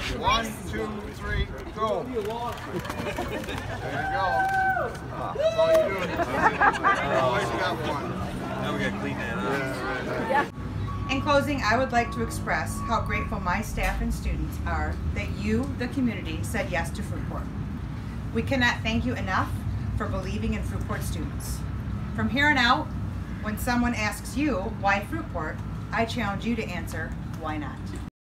1, 2, 3, go. There you go. That's all you're doing. Always got one. Now we gotta clean that up. Yeah. In closing, I would like to express how grateful my staff and students are that you, the community, said yes to Fruitport. We cannot thank you enough for believing in Fruitport students. From here on out, when someone asks you why Fruitport, I challenge you to answer, why not?